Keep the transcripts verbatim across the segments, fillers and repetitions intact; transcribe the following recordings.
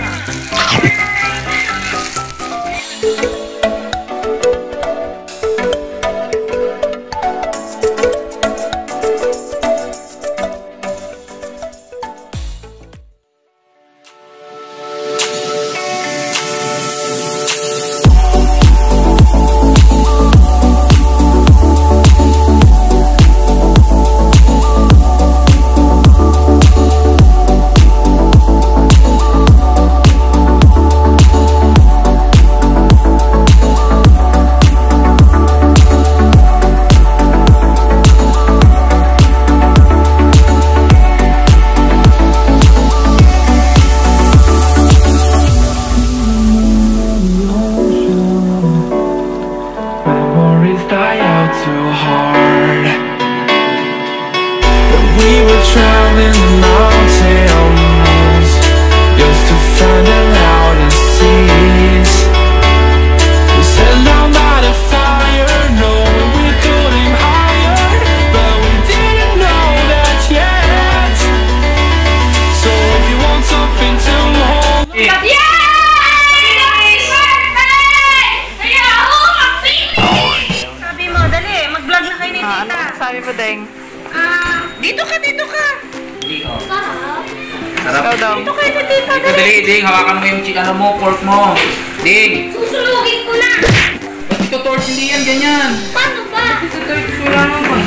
Sabi mo, Deng. Ah, dito ka, dito ka. Dito. Sarap. Sarap. Ikaw daw. Dito kayo, dito. Dito, dali, Ding. Hawakan mo yung chicken mo, pork mo. Ding. Susulugin ko na. Ba't ito torch? Hindi yan, ganyan. Paano ba? Ito torch, wala naman.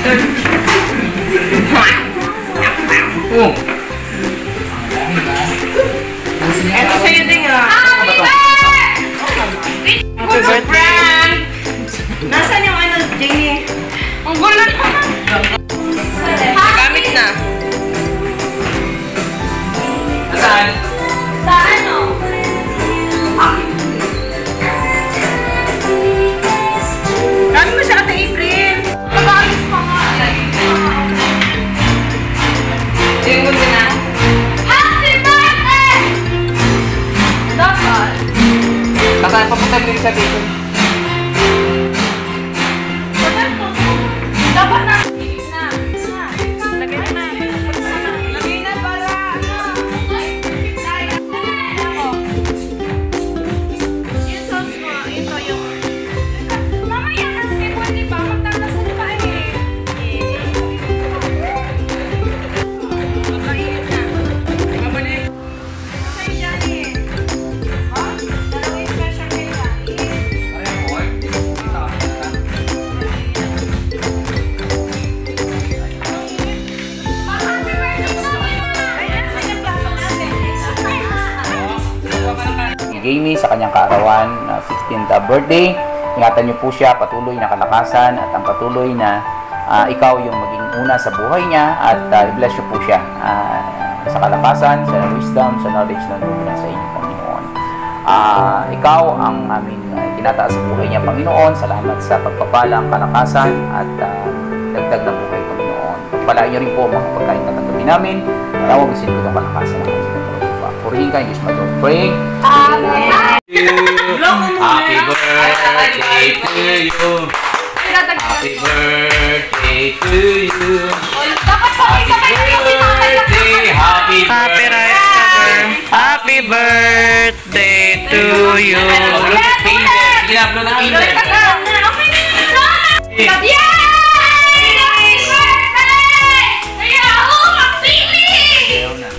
Oh. Ito sa'yo, Deng, ah. Happy birthday! Happy birthday. Nasaan yung ano, Jenny? Ang gulo naman. Gamit na. Saan? Sa ano? Gamit mo siya, Ate April. Pag-alis pa nga. Deng mo na. Happy birthday! Dapat. Saan? Papunta mo sa dito. Dapat na. Lagay na. Lagay na para ano. Yung sauce mo, ito yung... Mamaya kasi pwede ba? Magtatasan pa eh. Makainit na. Mabalik. Sa'yo, Johnny. Ha? Dalawa yung special kay Johnny. Ayan, boy. Ito. Happy birthday sa akin. Ay, ano sa yung plato natin? Si Jamie sa kanyang kaarawan na sixteenth birthday. Ingatan niyo po siya patuloy na kalakasan at ang patuloy na ah, ikaw yung maging una sa buhay niya at uh, i-bless niyo po siya ah, sa kalakasan, sa wisdom, sa knowledge na nandun sa inyo, Panginoon. Ah, ikaw ang aming uh, tinataas sa buhay niya, Panginoon. Salamat sa pagpapalang kalakasan at uh, dagdag na buhay, Panginoon. Pagpalaan niyo rin po ang mga pagkain tatanggapin namin. Tawag isin ko ng kalakasan ng ating katulog. Purihin ka, Diyos Maduro. Pray. Happy birthday to you. Happy birthday to you. Dapat sabay-sabay na yung sinakay. Happy Happy birthday. Happy birthday to you. Upload the finger. Sige na, upload the finger. Okay na. Yay! Happy birthday! Kaya ako, magpili! Ayaw na.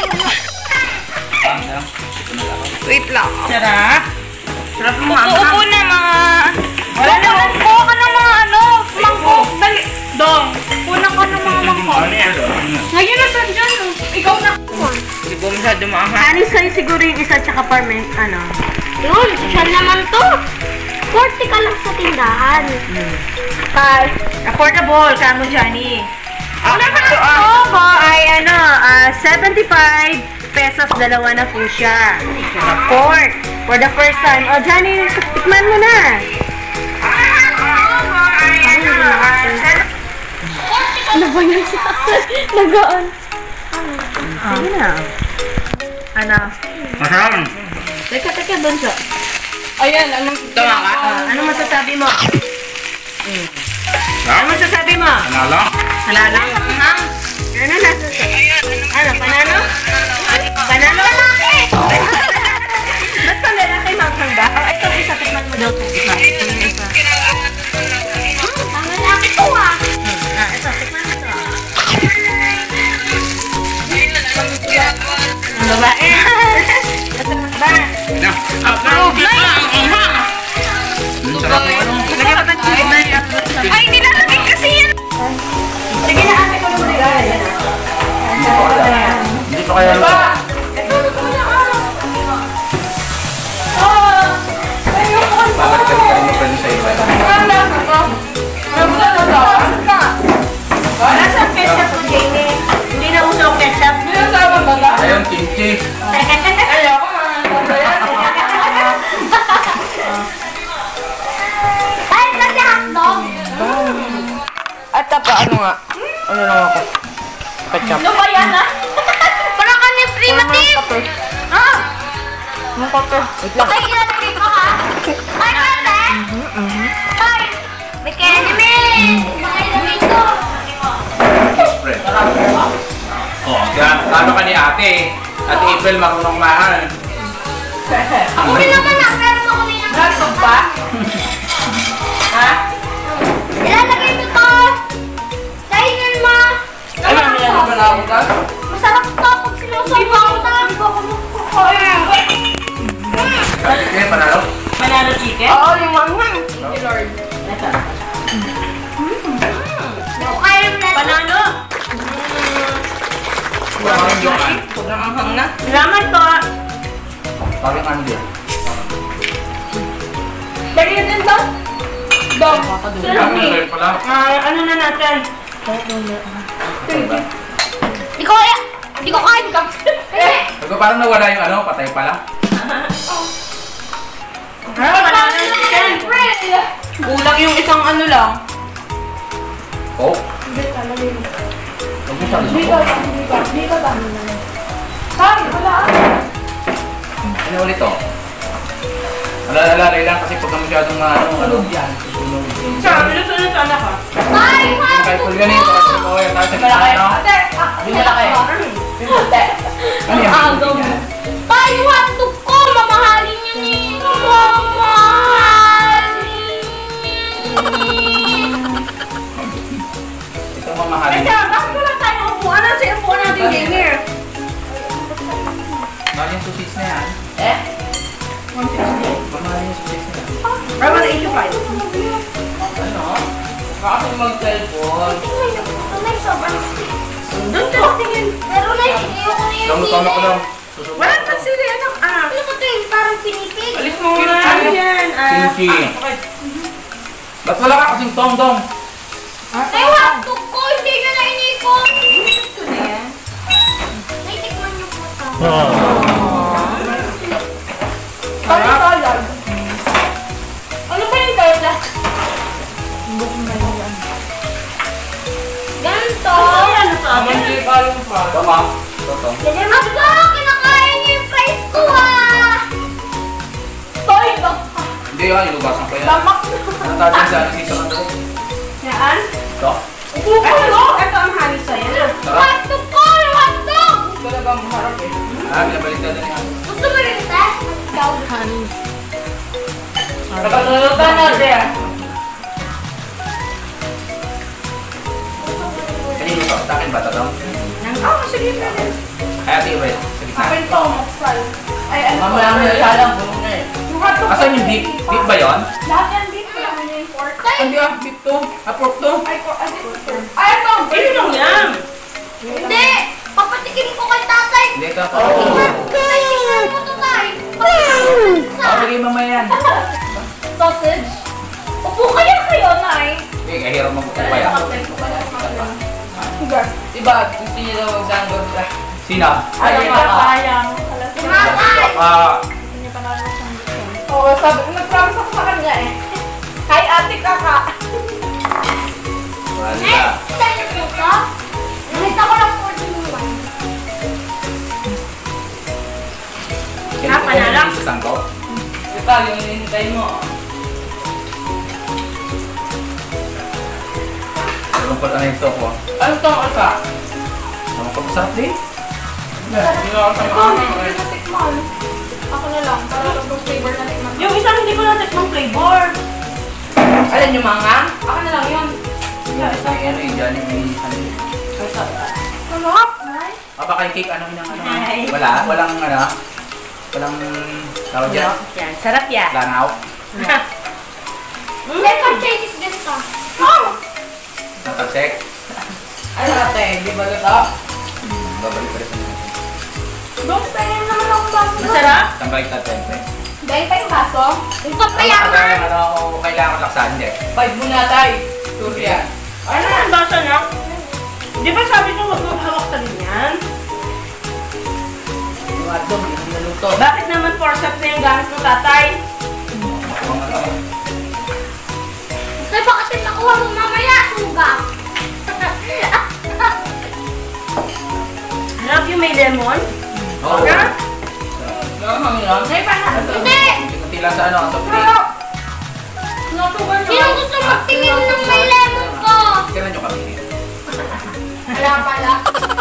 Tama na. Ito na lang. Wait lang. Sarap. Sarap mo, mama. Upo na mga... Wala na. Kuha ka ng mga ano, mangkok. Dali. Dong, kuna ka ng mga mangkok. Ngayon nasan dyan? Ikaw na. Siguro sa dumahan. Ano sa'yo siguro yung isa tsaka parme, ano? Yun, social naman to. forty ka lang sa tindahan. Kay, Affordable, kamo, Johnny. Wala pa ito ko ay ano, ah, seventy-five pesos, dalawa na po siya. Pork, for the first time. O, Johnny, tikman mo na. Ano ba yan siya? Nagaan. Sige na. Ano? Masarap. Teka, teka, doon siya. Ayan, anong... Tama ka? Ah, ano masasabi mo? Hmm. Ano masasabi mo? Panalo. Halala? Ha? Ano nasasabi? Ano, panalo? Panalo? Ay, ilalagay ko ha? Ay, ate! Ay! May keneme! Ilalagay ko! Spread. Oh, yan. Tama ka ni ate. Ate April, marunong mahal. Kumi naman na, pero kumi naman. Gasog pa? Ha? Ilalagay mo to! Kainin mo! Ano ang nilalagay na ako ka? Masarap to pag sinusubaw to! Ate, panalo? Manalo chicken? Oo, yung mga. Si Lord. Nasaan? Kaya mo na. Panalo! Yung yung ano? Sobrang anghang na. Salamat po! Parang ano din? Dali na din to? Dog. Salami. pala. Ah, ano na natin? Di ko kaya. Di ko kaya. Ito parang nawala yung ano, patay pala. Ah, panalo ng chicken. Kulang yung isang ano lang. Oh? Huwag mo sabi mo. Ano ulit to? Alala-alala lang kasi pag masyadong mga ano, ano, yan. Susunog. Siya, minusunod sana ka. Ay, Kaya full ganito kasi mo kaya tayo sa Malaki. ano. Ate, hindi malaki. Ate. Ano yan? Agaw mo. Tay, hotdog ko! Mamahalin niyo ni Mamahalin! Ito mamahalin. Teka, bakit wala tayong upuan? Ano sa upuan natin, gamer? Mahal yung susis na yan. Eh? Mamahalin yung susis na yan. one eighty-five. Ano? Bakit mag-cellphone? Tunay, sobrang sweet. Doon ka tingin. Pero na, ayoko na yung Tama, tama ko lang. Susubo. Wala pa sila, ano? Ah. Ano ko to yung parang pinipig? Alis mo nga. Ano yan? Ah, Kimchi. ah, okay. Ba't wala ka kasing tong-tong? Tay, hotdog ko! Hindi na nainikot! Ito na yan. Naitikman niyo po ito. Salad. Ano ba yung salad? Ganito! Ano sa akin? Tama. Totong. Aba! Kinakain niyo yung fries ko ha! Toy ba? Hindi yan, ilugasan ko yan. Lamak. Ang tawag sa ano, sisa ka doon. Yan? Ito? Ito, ito ang hanis sa'yo. Sarap. Hotdog ko! Yung hotdog! Talagang maharap eh. Ah, binabalik na din yan. Gusto mo rin ito? Ikaw. Nakatulutan natin. Kanino to? Sa akin ba ito? Ah, sige na rin. Ay, ate, wait. Sa gitna. Akin to, maksal. Ay, ano? Mamaya may salang, bulong na eh. Yung hotdog. Asan yung beef? Beef ba yun? Lahat yan beef. Wala mo yung pork. Tay! Hindi ah, beef to. Ah, pork to. Ay, pork. Ay, this is pork. Ay, ito. Ito lang yan. Hindi! Papatikin ko kay tatay! Hindi ito. Tay, tingnan mo to, tay! Ah, bigay mamaya yan. Sausage? Upo kaya kayo, nay! Hindi, kahirap mabuti pa yan. Diba, gusto niyo daw mag-sanggol ka. Sino? Ayaw Ayaw ka, ka. sayang. Mamay! Ah, Oo, sabi ko, nag-promise ako sa kanya eh. Hi, ate kaka. wala. Eh, tayo mo to? Nakita ko lang fourteen one. Ganito Ah, panalo? ko sa sangko. Diba, yung hinihintay mo. Lungkot na yung ito ko. Ano tong asa? Ang pag-sarap din. Hindi na ako sa Ako, hindi ko natikman. Ako na lang, para lang yung flavor na tikman. Yung isang hindi ko natikman flavor. Alin yung mga? Ako na lang yun. Yeah, isang May ano yung dyan, may ano yun. Sarap! Ah, baka yung cake, ano yun ang ano? Ay. Wala, walang ano. Walang, tawag dyan, Yan, sarap yan. lanaw. Second Chinese guest ka. Oh! Natalsek. Ano ate, di ba ito? Babalik pa rin sa mga. Dok, tingin naman ako baso. Masarap? Isang balik na tempe. Dahil pa yung baso? Yung kapayaman! Ano, ano, ano, kailangan laksan, hindi. Five muna tayo. Surya. Ano yung baso na? Di ba sabi ko huwag mong hawak sa ganyan? Yung hotdog, yung naluto. Bakit naman forceps na yung gamit mo, tatay? Tay, bakit yung nakuha mo mamaya? Suga! Love you, may lemon? Oo. Ha? Nanghang lang. Ay, paano? Hindi! Kunti lang sa ano, ang soft drink. Sino gusto magtingin ng may lemon ko? Tira nyo kami. Wala pala.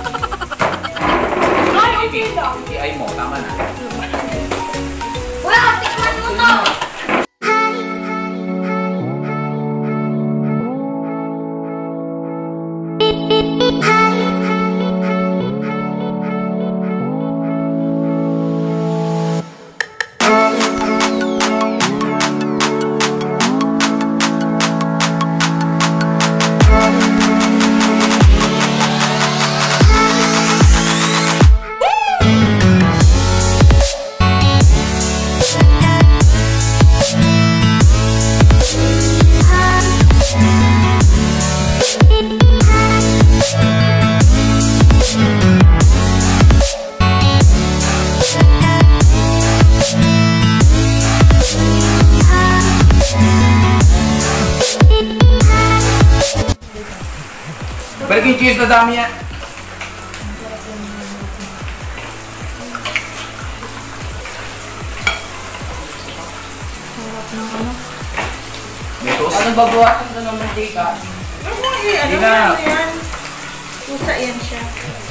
Ay, okay lang. I I mo, tama na. Wala, tikman mo to. Balik yung cheese na dami yan. Betos? Ano babawasan ko ng mantika? Hindi na. Pusa yan siya.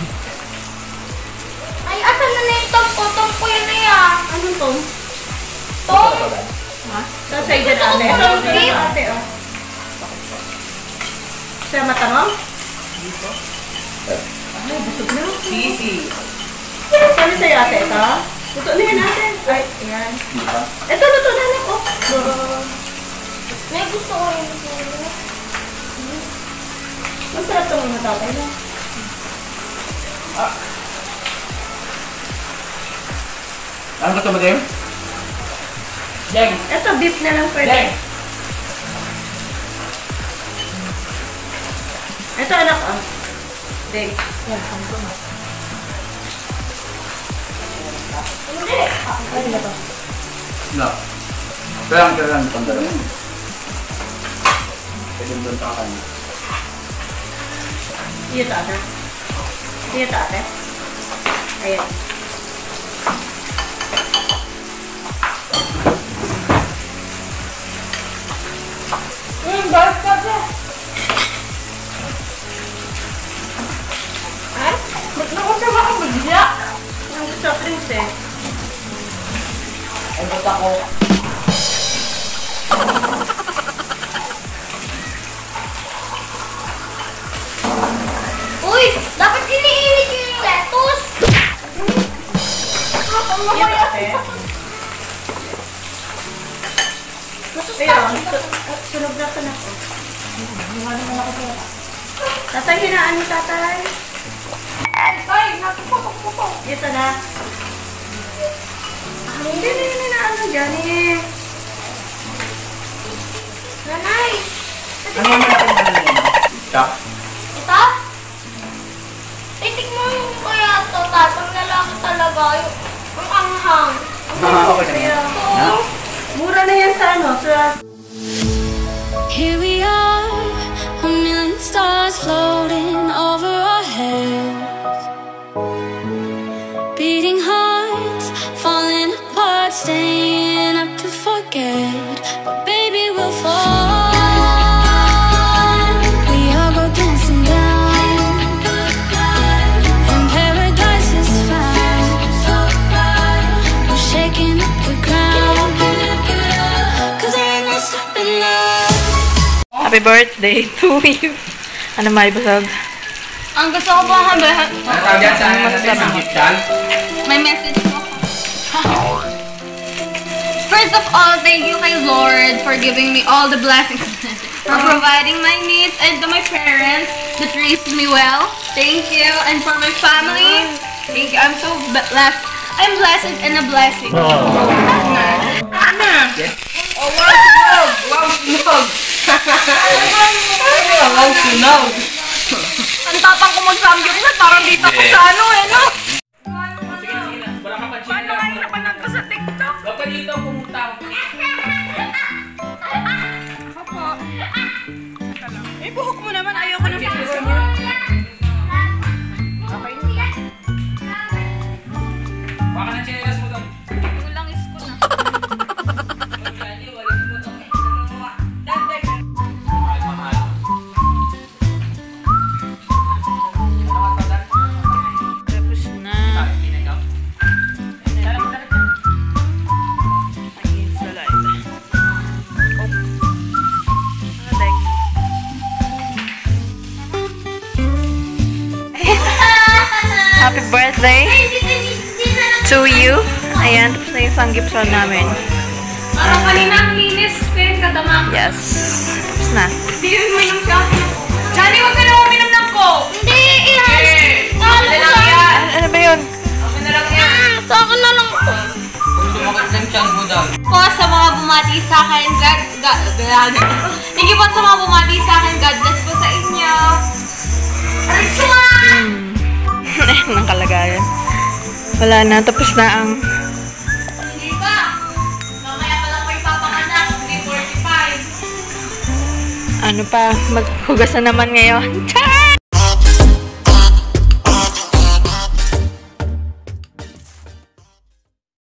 Ay, asan na na yung tompo? Tompo yun na yan. Anong to? Tom? Ha? Sasay dyan ate. Gusto ko ng beef. Ate, oh. Sa mata mo? Sisi. Sabi sa'yo ate ito? Luto na yan ate. Ay, ayan. Hindi pa. Ito, luto na lang oh. May gusto ko rin. Masarap itong mga tatay na. Ano gusto mo, Dave? Deng. Ito, beef na lang pwede. Deng. Ito anak oh. Dave. Yan, sampo na. Hindi. Ay, na to. No. Kaya lang, kaya lang, itong dalawa. Pwede mo doon sa kanya. Dito ate. Dito ate. Ayan. Hmm, guys, kasi. Ha? Ba't nakusap ako bigla? Ang gusto drinks eh. Ay, ba't ako? Uy, dapat iniinit yung lettuce. Kapag Dito mamaya. ate. Masustas. Ayun. su- Sunog na ito na ko. Tatay, hinaan mo tatay. Ay, natuputok mo to. Dito na. Ah, hindi na yun hinaan mo dyan eh. Nanay. Ano yung malaki na ano yun? Chop? Ito? Titik mo yung kaya ito, tatang lalaki talaga. Yung, yung anghang. Ah, okay na yan. Oo. Mura na yan sa ano, sa... Here we are, a million stars floating over our heads. Beating hearts, falling apart, staying up to forget. But baby, we'll fall. We all go dancing down, and paradise is found. We're shaking up the ground, 'cause there ain't no stopping us. Happy birthday to you. Ano may basag? Ang gusto ko pa habihan. Ano tawag yan sa ano natin? Sa gift call? May message mo. First of all, thank you kay Lord for giving me all the blessings. For providing my needs and to my parents that raised me well. Thank you. And for my family, thank you. I'm so blessed. I'm blessed and a blessing. Ano? Oh, wow, sunog! Wow, sunog! Wow, sunog! Ang tapang ko mag-samgyup na parang dito ko sa ano eh, no? Sige na, sige na. Wala ka pa Paano kayo napanood ko sa TikTok? Huwag ka dito, pumunta. Ako po. Eh, buhok mo naman. Ayoko na buhok mo. Baka na chinelas mo doon. birthday to you. Ayan, tapos na yung sanggipsal namin. Parang kanina ang linis, Ken, kadama. Yes. Tapos na. Hindi yun uminom siya. Johnny, huwag ka na uminom ng coke. Hindi, iyan. Ako na lang yan. Ano ba yun? Ako na lang yan. Sa akin na lang po. Kung sumakat ng tiyan mo daw. Po sa mga bumati sa akin, God, God, God. Thank you po sa mga bumati sa akin, God bless po sa inyo. Anong kalagayan? Wala na, tapos na ang... Hindi ba? Mamaya pa lang may papanganak, three forty-five. Ano pa, maghugas na naman ngayon. Char!